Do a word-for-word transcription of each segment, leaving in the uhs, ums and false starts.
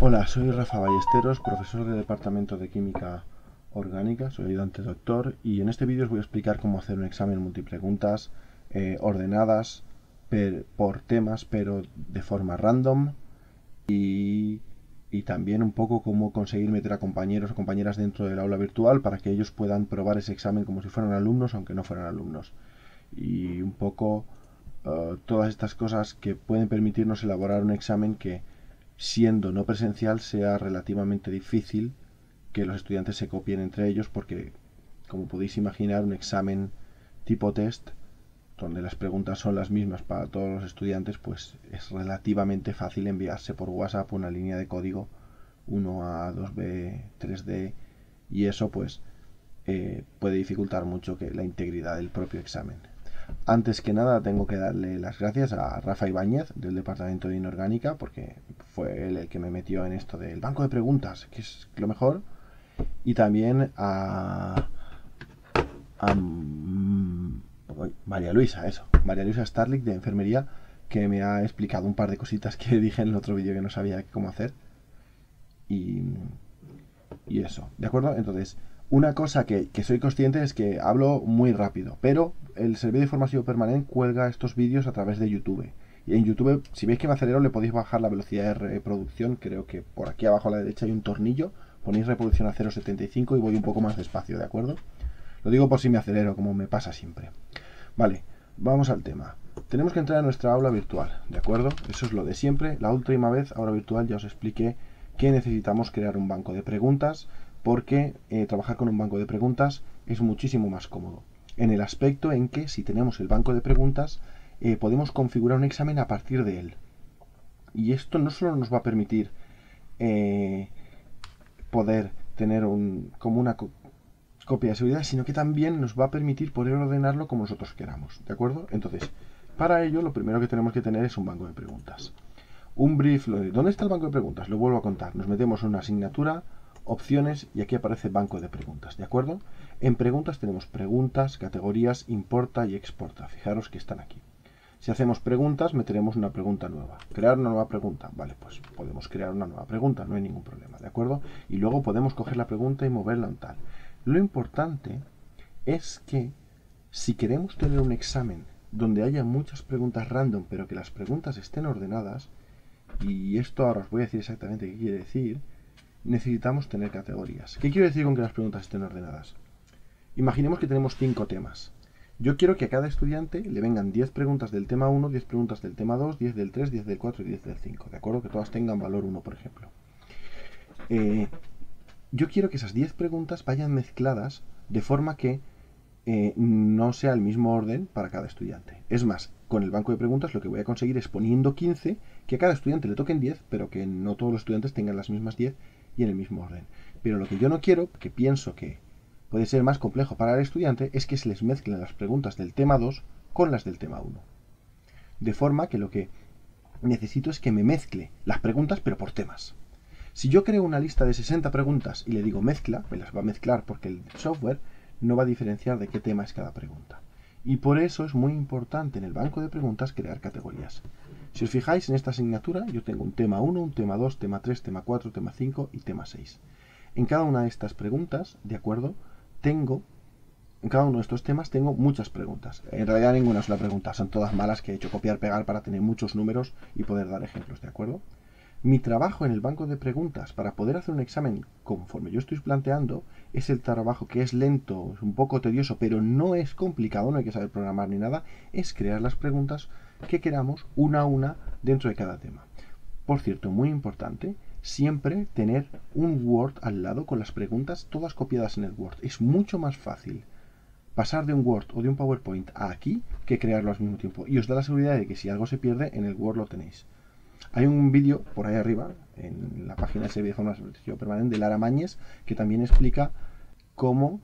Hola, soy Rafa Ballesteros, profesor del Departamento de Química Orgánica, soy ayudante doctor y en este vídeo os voy a explicar cómo hacer un examen multipreguntas eh, ordenadas per, por temas, pero de forma random y, y también un poco cómo conseguir meter a compañeros o compañeras dentro del aula virtual para que ellos puedan probar ese examen como si fueran alumnos, aunque no fueran alumnos. Y un poco uh, todas estas cosas que pueden permitirnos elaborar un examen que, siendo no presencial, sea relativamente difícil que los estudiantes se copien entre ellos, porque, como podéis imaginar, un examen tipo test, donde las preguntas son las mismas para todos los estudiantes, pues es relativamente fácil enviarse por WhatsApp una línea de código uno A, dos B, tres D, y eso pues eh, puede dificultar mucho que la integridad del propio examen. Antes que nada tengo que darle las gracias a Rafa Ibáñez del Departamento de Inorgánica, porque fue él el que me metió en esto del banco de preguntas, que es lo mejor, y también a, a María Luisa, eso, María Luisa Starlick de Enfermería, que me ha explicado un par de cositas que dije en el otro vídeo que no sabía cómo hacer. Y, y eso, ¿de acuerdo? Entonces, una cosa que, que soy consciente es que hablo muy rápido, pero el Servicio Informativo Permanente cuelga estos vídeos a través de YouTube. Y en YouTube, si veis que me acelero, le podéis bajar la velocidad de reproducción. Creo que por aquí abajo a la derecha hay un tornillo. Ponéis reproducción a cero coma setenta y cinco y voy un poco más despacio, ¿de acuerdo? Lo digo por si me acelero, como me pasa siempre. Vale, vamos al tema. Tenemos que entrar a nuestra aula virtual, ¿de acuerdo? Eso es lo de siempre. La última vez, aula virtual, ya os expliqué que necesitamos crear un banco de preguntas, porque eh, trabajar con un banco de preguntas es muchísimo más cómodo, en el aspecto en que si tenemos el banco de preguntas eh, podemos configurar un examen a partir de él, y esto no solo nos va a permitir eh, poder tener un, como una co copia de seguridad, sino que también nos va a permitir poder ordenarlo como nosotros queramos, ¿de acuerdo? Entonces, para ello lo primero que tenemos que tener es un banco de preguntas. Un brief, lo de, ¿dónde está el banco de preguntas? Lo vuelvo a contar. Nos metemos en una asignatura, opciones, y aquí aparece banco de preguntas, ¿de acuerdo? En preguntas tenemos preguntas, categorías, importa y exporta. Fijaros que están aquí. Si hacemos preguntas, meteremos una pregunta nueva. Crear una nueva pregunta. Vale, pues podemos crear una nueva pregunta, no hay ningún problema, ¿de acuerdo? Y luego podemos coger la pregunta y moverla en tal. Lo importante es que si queremos tener un examen donde haya muchas preguntas random, pero que las preguntas estén ordenadas, y esto ahora os voy a decir exactamente qué quiere decir, necesitamos tener categorías. ¿Qué quiero decir con que las preguntas estén ordenadas? Imaginemos que tenemos cinco temas. Yo quiero que a cada estudiante le vengan diez preguntas del tema uno, diez preguntas del tema dos, diez del tres, diez del cuatro y diez del cinco, ¿de acuerdo? Que todas tengan valor uno, por ejemplo. Eh, yo quiero que esas diez preguntas vayan mezcladas de forma que eh, no sea el mismo orden para cada estudiante. Es más, con el banco de preguntas lo que voy a conseguir es, poniendo quince, que a cada estudiante le toquen diez, pero que no todos los estudiantes tengan las mismas diez y en el mismo orden. Pero lo que yo no quiero, que pienso que puede ser más complejo para el estudiante, es que se les mezclen las preguntas del tema dos con las del tema uno. De forma que lo que necesito es que me mezcle las preguntas, pero por temas. Si yo creo una lista de sesenta preguntas y le digo mezcla, me las va a mezclar porque el software no va a diferenciar de qué tema es cada pregunta. Y por eso es muy importante en el banco de preguntas crear categorías. Si os fijáis en esta asignatura, yo tengo un tema uno, un tema dos, tema tres, tema cuatro, tema cinco y tema seis. En cada una de estas preguntas, ¿de acuerdo? Tengo, en cada uno de estos temas tengo muchas preguntas. En realidad ninguna es una pregunta, son todas malas que he hecho copiar-pegar para tener muchos números y poder dar ejemplos, ¿de acuerdo? Mi trabajo en el banco de preguntas para poder hacer un examen conforme yo estoy planteando es el trabajo que es lento, es un poco tedioso, pero no es complicado, no hay que saber programar ni nada, es crear las preguntas que queramos una a una dentro de cada tema. Por cierto, muy importante, siempre tener un Word al lado con las preguntas todas copiadas en el Word. Es mucho más fácil pasar de un Word o de un PowerPoint a aquí que crearlo al mismo tiempo. Y os da la seguridad de que si algo se pierde, en el Word lo tenéis. Hay un vídeo por ahí arriba, en la página de Servicio de Informativo Permanente de Lara Mañez, que también explica cómo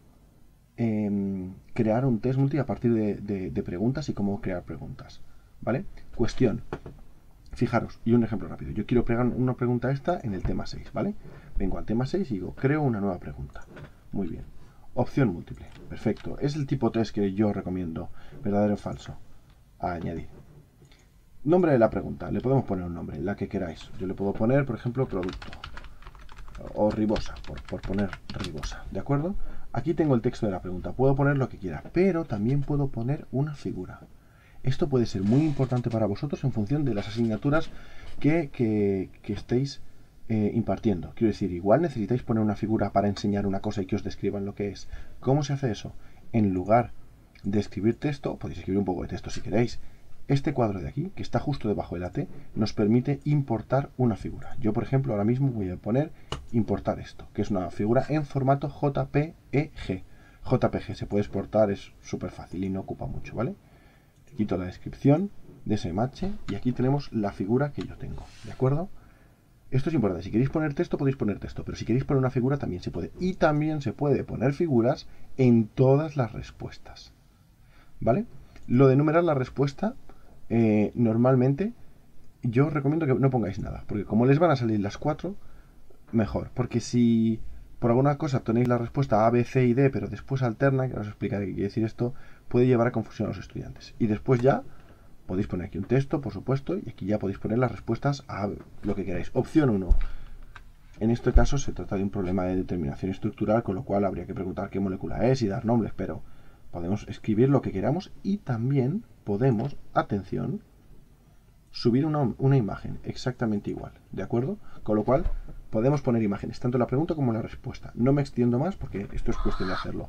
eh, crear un test multi a partir de, de, de preguntas y cómo crear preguntas. ¿Vale? Cuestión. Fijaros, y un ejemplo rápido. Yo quiero pegar una pregunta esta en el tema seis, ¿vale? Vengo al tema seis y digo, creo una nueva pregunta. Muy bien. Opción múltiple. Perfecto. Es el tipo test que yo recomiendo. Verdadero o falso. A añadir. Nombre de la pregunta. Le podemos poner un nombre, la que queráis. Yo le puedo poner, por ejemplo, producto. o ribosa, por, por poner ribosa, ¿de acuerdo? Aquí tengo el texto de la pregunta, puedo poner lo que quiera, pero también puedo poner una figura. Esto puede ser muy importante para vosotros en función de las asignaturas que, que, que estéis eh, impartiendo. Quiero decir, igual necesitáis poner una figura para enseñar una cosa y que os describan lo que es. ¿Cómo se hace eso? En lugar de escribir texto, podéis escribir un poco de texto si queréis. Este cuadro de aquí, que está justo debajo de la T, nos permite importar una figura. Yo, por ejemplo, ahora mismo voy a poner importar esto, que es una figura en formato J P E G. J P G se puede exportar, es súper fácil y no ocupa mucho, ¿vale? Quito la descripción de ese match y aquí tenemos la figura que yo tengo, ¿de acuerdo? Esto es importante, si queréis poner texto podéis poner texto, pero si queréis poner una figura también se puede. Y también se puede poner figuras en todas las respuestas, ¿vale? Lo de enumerar la respuesta, eh, normalmente yo os recomiendo que no pongáis nada, porque como les van a salir las cuatro, mejor, porque si por alguna cosa tenéis la respuesta A, B, C y D, pero después alterna, que os explicaré qué quiere decir esto, puede llevar a confusión a los estudiantes. Y después ya podéis poner aquí un texto, por supuesto, y aquí ya podéis poner las respuestas a lo que queráis. Opción uno. En este caso se trata de un problema de determinación estructural, con lo cual habría que preguntar qué molécula es y dar nombres, pero podemos escribir lo que queramos y también podemos, atención, subir una, una imagen exactamente igual, ¿de acuerdo? Con lo cual podemos poner imágenes, tanto en la pregunta como en la respuesta. No me extiendo más porque esto es cuestión de hacerlo.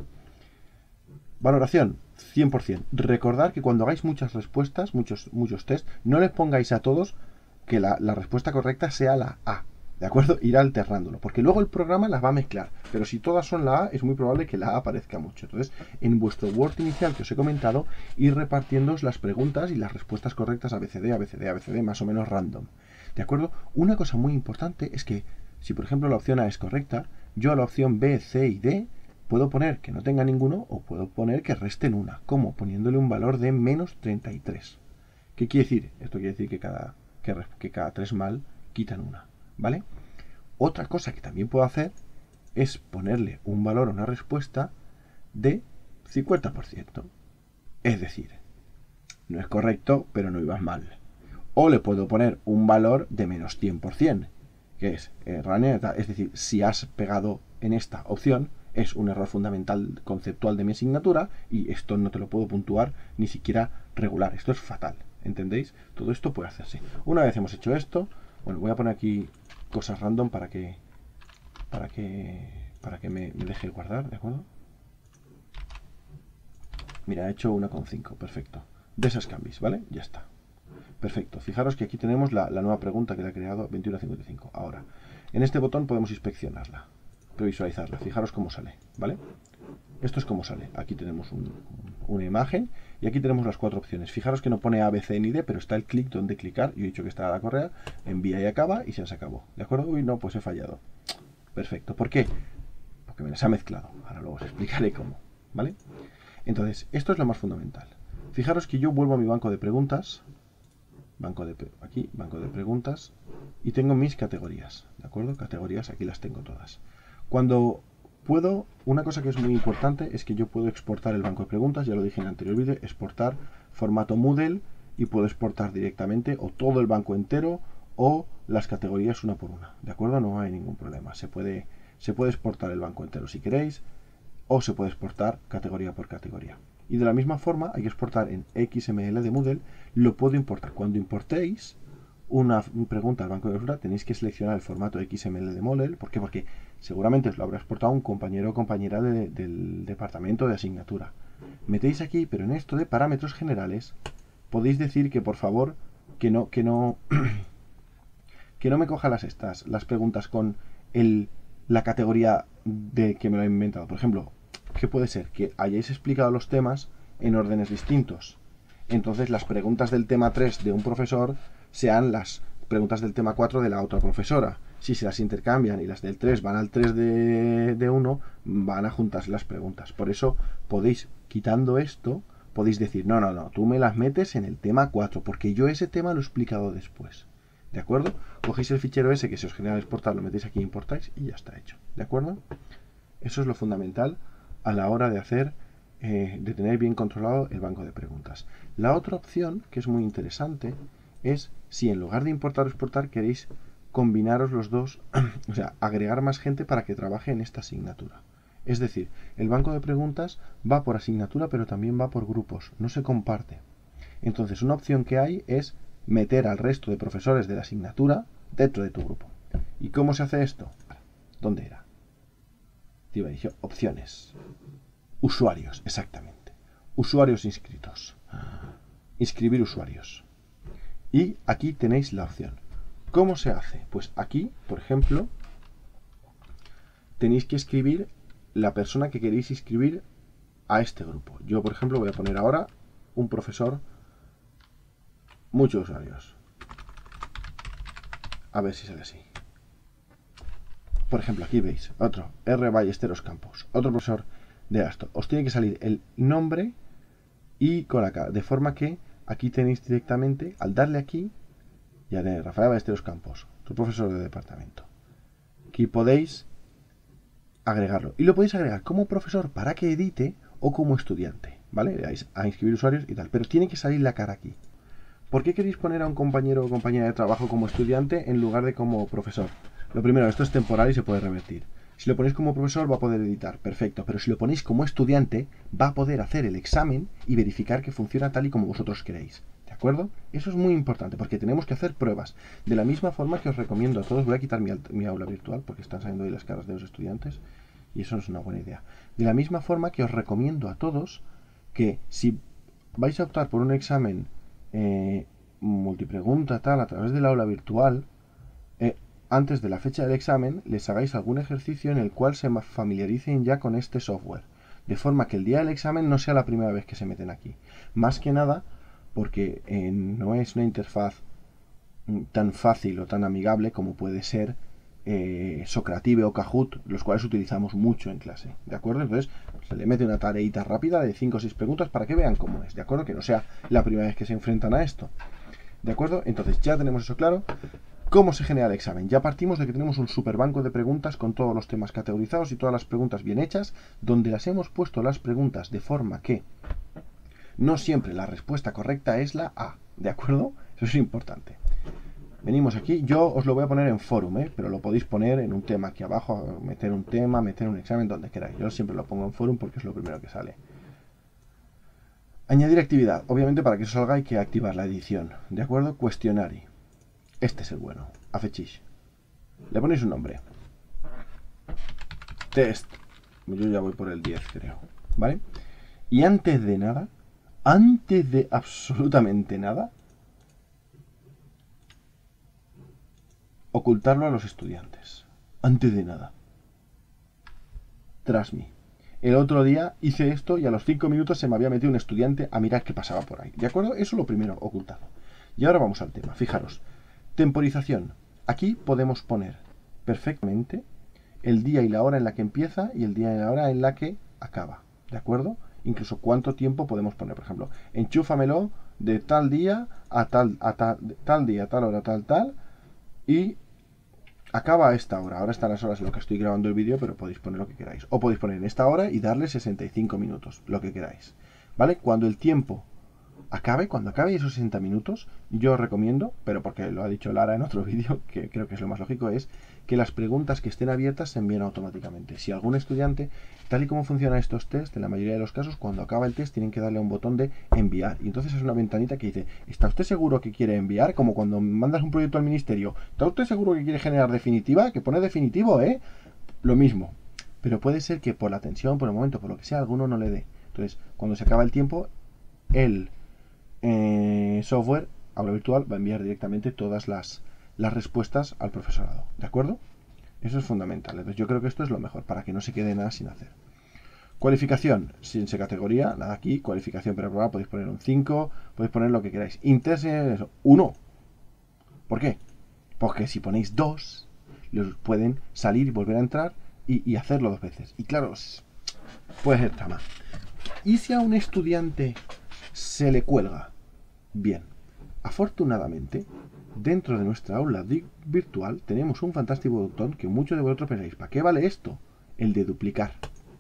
Valoración, cien por cien. Recordad que cuando hagáis muchas respuestas, muchos, muchos test, no les pongáis a todos que la, la respuesta correcta sea la A, ¿de acuerdo? Ir alternándolo, porque luego el programa las va a mezclar, pero si todas son la A, es muy probable que la A aparezca mucho. Entonces, en vuestro Word inicial que os he comentado, ir repartiéndoos las preguntas y las respuestas correctas A B C D, A B C D, A B C D, más o menos random, ¿de acuerdo? Una cosa muy importante es que, si por ejemplo la opción A es correcta, yo a la opción B, C y D puedo poner que no tenga ninguno o puedo poner que resten una. ¿Cómo? Poniéndole un valor de menos treinta y tres. ¿Qué quiere decir? Esto quiere decir que cada, que, que cada tres mal quitan una, ¿vale? Otra cosa que también puedo hacer es ponerle un valor a una respuesta de cincuenta por ciento. Es decir, no es correcto, pero no ibas mal. O le puedo poner un valor de menos cien por ciento, que es errónea, es decir, si has pegado en esta opción, es un error fundamental conceptual de mi asignatura y esto no te lo puedo puntuar ni siquiera regular. Esto es fatal, ¿entendéis? Todo esto puede hacerse. Una vez hemos hecho esto, bueno, voy a poner aquí cosas random para que para que para que me, me deje guardar, ¿de acuerdo? Mira, he hecho una con cinco, perfecto. De esas cambios, ¿vale? Ya está. Perfecto. Fijaros que aquí tenemos la, la nueva pregunta que le ha creado veintiuno cincuenta y cinco. Ahora, en este botón podemos inspeccionarla, visualizarla. Fijaros cómo sale, ¿vale? Esto es cómo sale. Aquí tenemos un, una imagen y aquí tenemos las cuatro opciones. Fijaros que no pone A, B, C ni D, pero está el clic donde clicar. Yo he dicho que está la correa, envía y acaba y se nos acabó. ¿De acuerdo? Uy, no, pues he fallado. Perfecto. ¿Por qué? Porque me las ha mezclado. Ahora luego os explicaré cómo, ¿vale? Entonces, esto es lo más fundamental. Fijaros que yo vuelvo a mi banco de preguntas. Banco de, aquí, banco de preguntas. Y tengo mis categorías, ¿de acuerdo? Categorías, aquí las tengo todas. Cuando puedo, una cosa que es muy importante es que yo puedo exportar el banco de preguntas, ya lo dije en el anterior vídeo, exportar formato Moodle y puedo exportar directamente o todo el banco entero o las categorías una por una, ¿de acuerdo? No hay ningún problema, se puede, se puede exportar el banco entero si queréis o se puede exportar categoría por categoría. Y de la misma forma hay que exportar en X M L de Moodle, lo puedo importar. Cuando importéis una pregunta al banco de basura, tenéis que seleccionar el formato X M L de Moodle. ¿Por qué? Porque seguramente os lo habrá exportado un compañero o compañera de, del departamento de asignatura. Metéis aquí, pero en esto de parámetros generales, podéis decir que por favor, que no, que no, que no me coja las estas, las preguntas con el, la categoría de que me lo he inventado. Por ejemplo, ¿qué puede ser? Que hayáis explicado los temas en órdenes distintos. Entonces las preguntas del tema tres de un profesor sean las preguntas del tema cuatro de la otra profesora. Si se las intercambian y las del tres van al tres de, de uno, van a juntarse las preguntas. Por eso podéis, quitando esto, podéis decir, no, no, no, tú me las metes en el tema cuatro, porque yo ese tema lo he explicado después. ¿De acuerdo? Cogéis el fichero ese que se os genera exportar, lo metéis aquí, importáis y ya está hecho. ¿De acuerdo? Eso es lo fundamental a la hora de hacer, eh, de tener bien controlado el banco de preguntas. La otra opción, que es muy interesante, es si en lugar de importar o exportar queréis combinaros los dos, o sea, agregar más gente para que trabaje en esta asignatura. Es decir, el banco de preguntas va por asignatura, pero también va por grupos, no se comparte. Entonces, una opción que hay es meter al resto de profesores de la asignatura dentro de tu grupo. ¿Y cómo se hace esto? ¿Dónde era? Te iba a decir, opciones. Usuarios, exactamente. Usuarios inscritos. Inscribir usuarios. Y aquí tenéis la opción. ¿Cómo se hace? Pues aquí, por ejemplo, tenéis que escribir la persona que queréis inscribir a este grupo. Yo, por ejemplo, voy a poner ahora un profesor, muchos usuarios. A ver si sale así. Por ejemplo, aquí veis, otro, R. Ballesteros Campos, otro profesor de esto. Os tiene que salir el nombre y con la cara, de forma que aquí tenéis directamente, al darle aquí, ya tenéis Rafael Ballesteros Campos, tu profesor de departamento. Aquí podéis agregarlo. Y lo podéis agregar como profesor para que edite o como estudiante, ¿vale? Le dais a inscribir usuarios y tal, pero tiene que salir la cara aquí. ¿Por qué queréis poner a un compañero o compañera de trabajo como estudiante en lugar de como profesor? Lo primero, esto es temporal y se puede revertir. Si lo ponéis como profesor va a poder editar, perfecto, pero si lo ponéis como estudiante va a poder hacer el examen y verificar que funciona tal y como vosotros queréis. ¿De acuerdo? Eso es muy importante porque tenemos que hacer pruebas. De la misma forma que os recomiendo a todos, voy a quitar mi, mi aula virtual porque están saliendo ahí las caras de los estudiantes y eso no es una buena idea. De la misma forma que os recomiendo a todos que si vais a optar por un examen eh, multipregunta tal a través del aula virtual, eh, antes de la fecha del examen les hagáis algún ejercicio en el cual se familiaricen ya con este software, de forma que el día del examen no sea la primera vez que se meten aquí. Más que nada porque eh, no es una interfaz tan fácil o tan amigable como puede ser eh, Socrative o Kahoot, los cuales utilizamos mucho en clase, ¿de acuerdo? Entonces se le mete una tareita rápida de cinco o seis preguntas para que vean cómo es, ¿de acuerdo? Que no sea la primera vez que se enfrentan a esto, ¿de acuerdo? Entonces ya tenemos eso claro. ¿Cómo se genera el examen? Ya partimos de que tenemos un super banco de preguntas con todos los temas categorizados y todas las preguntas bien hechas, donde las hemos puesto las preguntas de forma que no siempre la respuesta correcta es la A, ¿de acuerdo? Eso es importante. Venimos aquí, yo os lo voy a poner en forum, ¿eh? Pero lo podéis poner en un tema aquí abajo, meter un tema, meter un examen, donde queráis. Yo siempre lo pongo en forum porque es lo primero que sale. Añadir actividad. Obviamente para que eso salga hay que activar la edición, ¿de acuerdo? Cuestionario. Este es el bueno, Afechish. Le ponéis un nombre. Test. Yo ya voy por el diez, creo, ¿vale? Y antes de nada, antes de absolutamente nada, ocultarlo a los estudiantes. Antes de nada. Tras mí. El otro día hice esto y a los cinco minutos se me había metido un estudiante a mirar qué pasaba por ahí. ¿De acuerdo? Eso es lo primero, ocultarlo. Y ahora vamos al tema. Fijaros. Temporización. Aquí podemos poner perfectamente el día y la hora en la que empieza y el día y la hora en la que acaba. ¿De acuerdo? Incluso cuánto tiempo podemos poner. Por ejemplo, enchúfamelo de tal día a tal, a tal, tal día, tal hora, tal, tal. Y acaba a esta hora. Ahora están las horas en las que estoy grabando el vídeo, pero podéis poner lo que queráis. O podéis poner en esta hora y darle sesenta y cinco minutos, lo que queráis. ¿Vale? Cuando el tiempo acabe, cuando acabe esos sesenta minutos, yo os recomiendo, pero porque lo ha dicho Lara en otro vídeo, que creo que es lo más lógico, es que las preguntas que estén abiertas se envíen automáticamente. Si algún estudiante, tal y como funcionan estos test, en la mayoría de los casos, cuando acaba el test tienen que darle a un botón de enviar. Y entonces es una ventanita que dice, ¿está usted seguro que quiere enviar? Como cuando mandas un proyecto al ministerio, ¿está usted seguro que quiere generar definitiva? Que pone definitivo, ¿eh? Lo mismo. Pero puede ser que por la tensión, por el momento, por lo que sea, alguno no le dé. Entonces, cuando se acaba el tiempo, el eh, software, aula virtual, va a enviar directamente todas las, las respuestas al profesorado. ¿De acuerdo? Eso es fundamental. Entonces, yo creo que esto es lo mejor, para que no se quede nada sin hacer. Cualificación, sin se categoría, nada aquí, cualificación para probar, podéis poner un cinco, podéis poner lo que queráis. Interse, eso, uno. ¿Por qué? Porque si ponéis dos, los pueden salir y volver a entrar y, y hacerlo dos veces. Y claro, puede ser trama. ¿Y si a un estudiante se le cuelga? Bien, afortunadamente, dentro de nuestra aula virtual tenemos un fantástico botón que muchos de vosotros pensáis, ¿para qué vale esto? El de duplicar.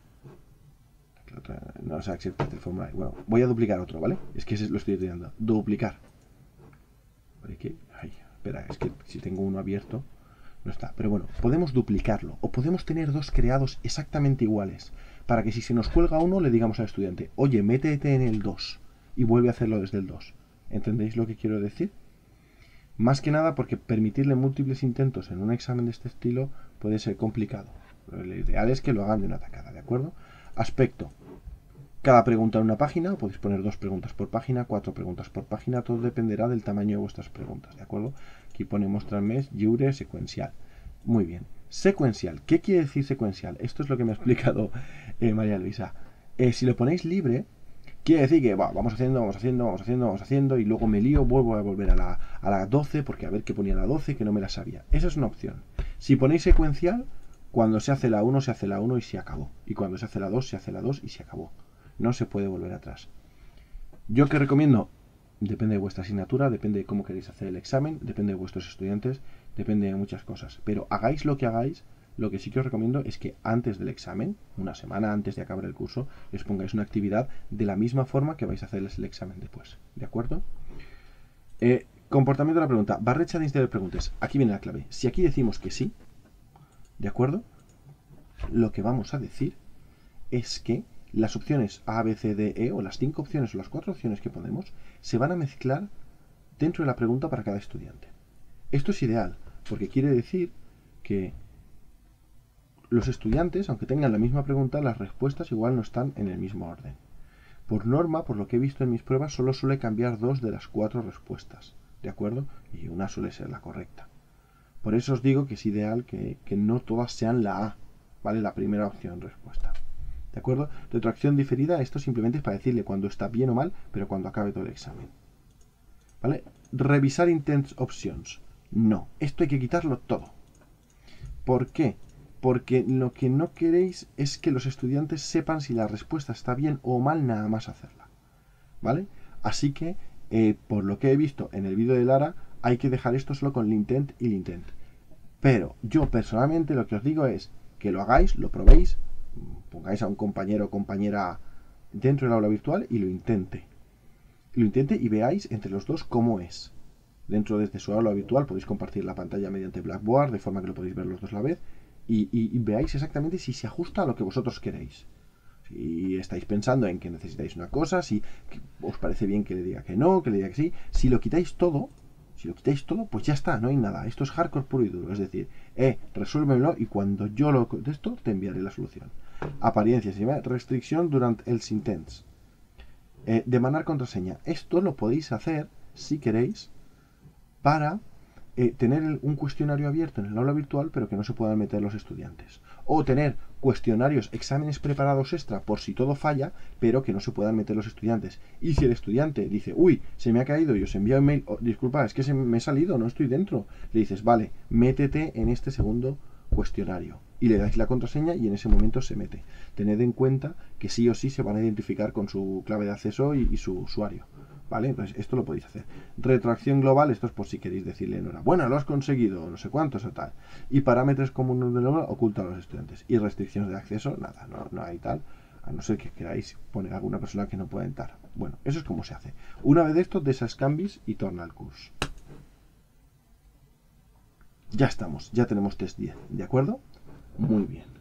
No se acepta el formulario. Bueno, voy a duplicar otro, ¿vale? Es que lo estoy estudiando. Duplicar. ¿Vale? ¿Qué? Ay, espera, es que si tengo uno abierto, no está. Pero bueno, podemos duplicarlo o podemos tener dos creados exactamente iguales para que si se nos cuelga uno le digamos al estudiante, oye, métete en el dos y vuelve a hacerlo desde el dos. ¿Entendéis lo que quiero decir? Más que nada porque permitirle múltiples intentos en un examen de este estilo puede ser complicado. Lo ideal es que lo hagan de una tacada, ¿de acuerdo? Aspecto. Cada pregunta en una página, podéis poner dos preguntas por página, cuatro preguntas por página, todo dependerá del tamaño de vuestras preguntas, ¿de acuerdo? Aquí pone mostrar mes, lliure, secuencial. Muy bien. Secuencial. ¿Qué quiere decir secuencial? Esto es lo que me ha explicado eh, María Luisa. Eh, si lo ponéis libre, quiere decir que bah, vamos haciendo, vamos haciendo, vamos haciendo, vamos haciendo, y luego me lío, vuelvo a volver a la, a la doce, porque a ver qué ponía la doce, que no me la sabía. Esa es una opción. Si ponéis secuencial, cuando se hace la uno, se hace la uno y se acabó. Y cuando se hace la dos, se hace la dos y se acabó. No se puede volver atrás. Yo que recomiendo, depende de vuestra asignatura, depende de cómo queréis hacer el examen, depende de vuestros estudiantes, depende de muchas cosas. Pero hagáis lo que hagáis, lo que sí que os recomiendo es que antes del examen, una semana antes de acabar el curso, les pongáis una actividad de la misma forma que vais a hacerles el examen después. ¿De acuerdo? Eh, comportamiento de la pregunta. Barrecha de de preguntas. Aquí viene la clave. Si aquí decimos que sí, ¿de acuerdo? Lo que vamos a decir es que las opciones A, B, C, D, E, o las cinco opciones o las cuatro opciones que ponemos, se van a mezclar dentro de la pregunta para cada estudiante. Esto es ideal, porque quiere decir que los estudiantes, aunque tengan la misma pregunta, las respuestas igual no están en el mismo orden. Por norma, por lo que he visto en mis pruebas, solo suele cambiar dos de las cuatro respuestas, ¿de acuerdo? Y una suele ser la correcta. Por eso os digo que es ideal que, que no todas sean la A, ¿vale? La primera opción respuesta. ¿De acuerdo? Retroacción diferida, esto simplemente es para decirle cuando está bien o mal, pero cuando acabe todo el examen. ¿Vale? Revisar intents options. No, esto hay que quitarlo todo. ¿Por qué? Porque lo que no queréis es que los estudiantes sepan si la respuesta está bien o mal nada más hacerla. ¿Vale? Así que, eh, por lo que he visto en el vídeo de Lara, hay que dejar esto solo con el intent y el intent. Pero yo personalmente lo que os digo es que lo hagáis, lo probéis, pongáis a un compañero o compañera dentro del aula virtual y lo intente. Lo intente y veáis entre los dos cómo es. Dentro de su aula virtual podéis compartir la pantalla mediante Blackboard, de forma que lo podéis ver los dos a la vez, y, y, y veáis exactamente si se ajusta a lo que vosotros queréis. Si estáis pensando en que necesitáis una cosa, si os parece bien que le diga que no, que le diga que sí, si lo quitáis todo, si lo quitáis todo, pues ya está, no hay nada. Esto es hardcore puro y duro, es decir, eh, resuélvemelo y cuando yo lo contesto te enviaré la solución. Apariencia, se llama restricción durante el intents. Eh, demanar contraseña. Esto lo podéis hacer, si queréis, para eh, tener un cuestionario abierto en el aula virtual, pero que no se puedan meter los estudiantes. O tener cuestionarios, exámenes preparados extra por si todo falla, pero que no se puedan meter los estudiantes. Y si el estudiante dice, uy, se me ha caído y os envía un mail, oh, disculpa, es que se me he salido, no estoy dentro, le dices, vale, métete en este segundo cuestionario. Y le dais la contraseña y en ese momento se mete. Tened en cuenta que sí o sí se van a identificar con su clave de acceso y, y su usuario. ¿Vale? Entonces esto lo podéis hacer. Retroacción global, esto es por si queréis decirle enhorabuena, lo has conseguido, no sé cuántos o tal. Y parámetros comunes de norma oculta a los estudiantes. Y restricciones de acceso, nada, no, no hay tal. A no ser que queráis poner a alguna persona que no pueda entrar. Bueno, eso es como se hace. Una vez de esto, desescambis y torna al curso. Ya estamos, ya tenemos test diez, ¿de acuerdo? Muy bien.